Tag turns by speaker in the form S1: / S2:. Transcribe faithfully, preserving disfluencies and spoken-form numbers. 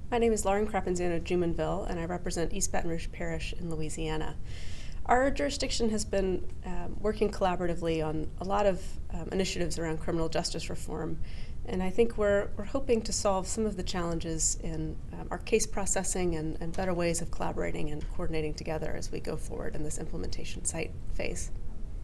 S1: My name is Lauren Crapanzano of Jumonville, and I represent East Baton Rouge Parish in Louisiana. Our jurisdiction has been um, working collaboratively on a lot of um, initiatives around criminal justice reform, and I think we're, we're hoping to solve some of the challenges in um, our case processing and, and better ways of collaborating and coordinating together as we go forward in this implementation site phase.